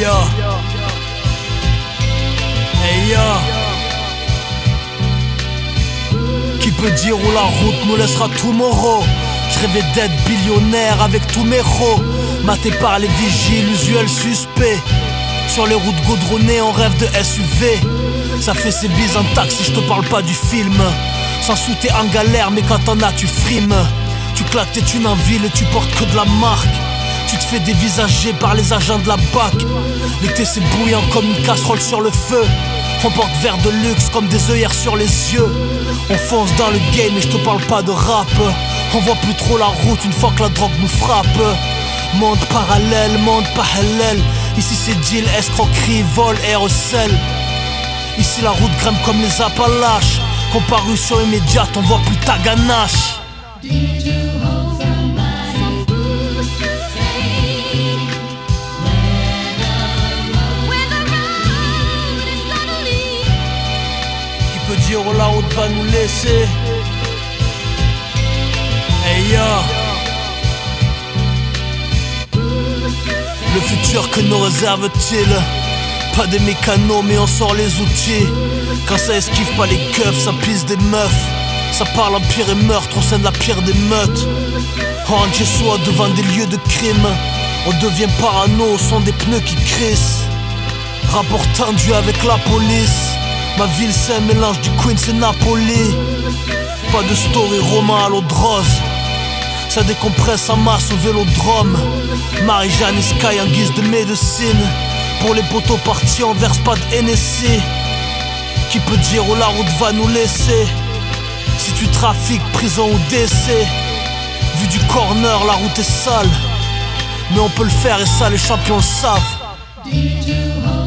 yo. Hey yo. Qui peut dire où la route nous laissera tomorrow? Je rêvais d'être billionnaire avec tous mes rots, maté par les vigiles, usuels suspects. Sur les routes goudronnées, on rêve de SUV. Ça fait ses bises en taxi, je te parle pas du film. Sans sous t'es en galère, mais quand t'en as tu frimes. Tu claques tes thunes en ville et tu portes que de la marque. Tu te fais dévisager par les agents de la BAC. L'été c'est bouillant comme une casserole sur le feu. On porte verre de luxe comme des œillères sur les yeux. On fonce dans le game et je te parle pas de rap. On voit plus trop la route une fois que la drogue nous frappe. Monde parallèle, monde parallèle. Ici c'est deal, escroquerie, vol, aérosel. Ici la route grimpe comme les Appalaches. Comparution immédiate, on voit plus ta ganache. Qui peut dire où la route va nous laisser? Hey yo. Le futur que nous réserve-t-il? Pas des mécanos mais on sort les outils. Quand ça esquive pas les keufs, ça pisse des meufs. Ça parle en pire et meurtre au sein de la pire des meutes. On rentre chez soi devant des lieux de crime. On devient parano au son des pneus qui crissent. Rapport tendu avec la police. Ma ville c'est un mélange du Queens et Napoli. Pas de story roman à l'eau de rose. Ça décompresse en masse au vélodrome. Marie-Jeanne et Sky en guise de médecine. Pour les poteaux partis on verse pas de NSC. Qui peut dire où la route va nous laisser? Si tu trafiques, prison ou décès. Vu du corner la route est sale. Mais on peut le faire et ça les champions le savent.